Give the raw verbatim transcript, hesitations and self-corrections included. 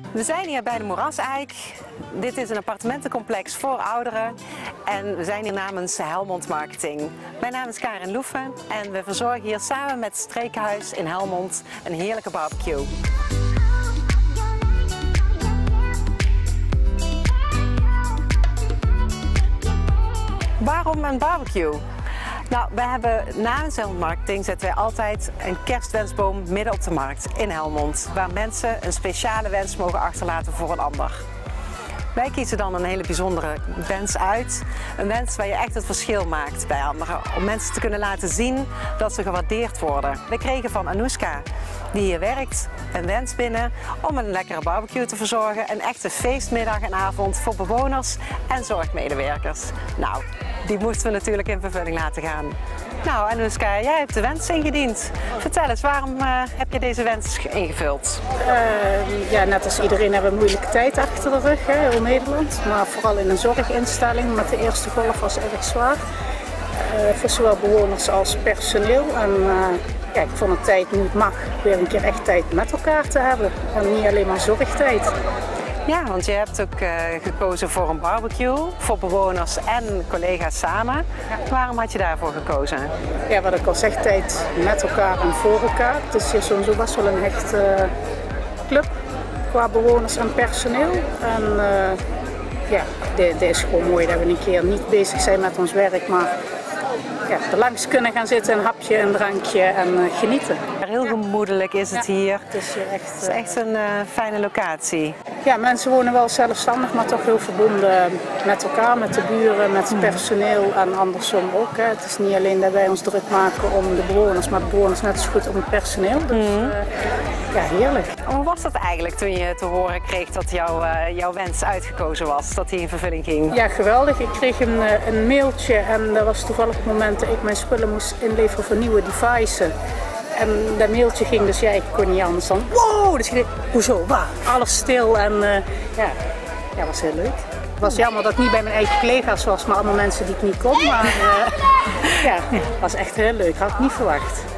We zijn hier bij de Moeraseik. Dit is een appartementencomplex voor ouderen en we zijn hier namens Helmond Marketing. Mijn naam is Karin Loeven en we verzorgen hier samen met het Streekhuis in Helmond een heerlijke barbecue. Waarom een barbecue? Nou, we hebben namens Helmond Marketing zetten wij altijd een kerstwensboom midden op de markt in Helmond, waar mensen een speciale wens mogen achterlaten voor een ander. Wij kiezen dan een hele bijzondere wens uit. Een wens waar je echt het verschil maakt bij anderen. Om mensen te kunnen laten zien dat ze gewaardeerd worden. We kregen van Anoushka, die hier werkt, een wens binnen om een lekkere barbecue te verzorgen. Een echte feestmiddag en avond voor bewoners en zorgmedewerkers. Nou, die moesten we natuurlijk in vervulling laten gaan. Nou Anoushka, jij hebt de wens ingediend. Vertel eens, waarom uh, heb je deze wens ingevuld? Uh, ja, net als iedereen hebben we een moeilijke tijd achter de rug, hè, heel Nederland. Maar vooral in een zorginstelling met de eerste golf was erg zwaar. Uh, voor zowel bewoners als personeel. En uh, ja, ik vond het tijd, nu het mag, weer een keer echt tijd met elkaar te hebben. En niet alleen maar zorgtijd. Ja, want je hebt ook uh, gekozen voor een barbecue, voor bewoners en collega's samen. Ja. Waarom had je daarvoor gekozen? Ja, wat ik al zeg, tijd met elkaar en voor elkaar. Het is hier sowieso best wel een hechte uh, club qua bewoners en personeel. En uh, ja, dit is gewoon mooi dat we een keer niet bezig zijn met ons werk, maar ja, er langs kunnen gaan zitten, een hapje, een drankje en uh, genieten. Heel gemoedelijk is het ja, hier. Het is, hier echt, het is echt een uh, fijne locatie. Ja, mensen wonen wel zelfstandig, maar toch heel verbonden met elkaar, met de buren, met het personeel en andersom ook. Hè. Het is niet alleen dat wij ons druk maken om de bewoners, maar de bewoners net zo goed om het personeel. Dus uh, ja, heerlijk. Hoe was dat eigenlijk toen je te horen kreeg dat jouw, uh, jouw wens uitgekozen was, dat die in vervulling ging? Ja, geweldig. Ik kreeg een, een mailtje en dat was toevallig het moment dat ik mijn spullen moest inleveren voor nieuwe devices. En dat mailtje ging dus, ja, ik kon niet anders dan, wow! Dus ik dacht, hoezo, waar? Alles stil en uh, ja, ja, was heel leuk. Het was jammer dat ik niet bij mijn eigen collega's was, maar allemaal mensen die ik niet kon. Maar uh, ja, het was echt heel leuk, had ik niet verwacht.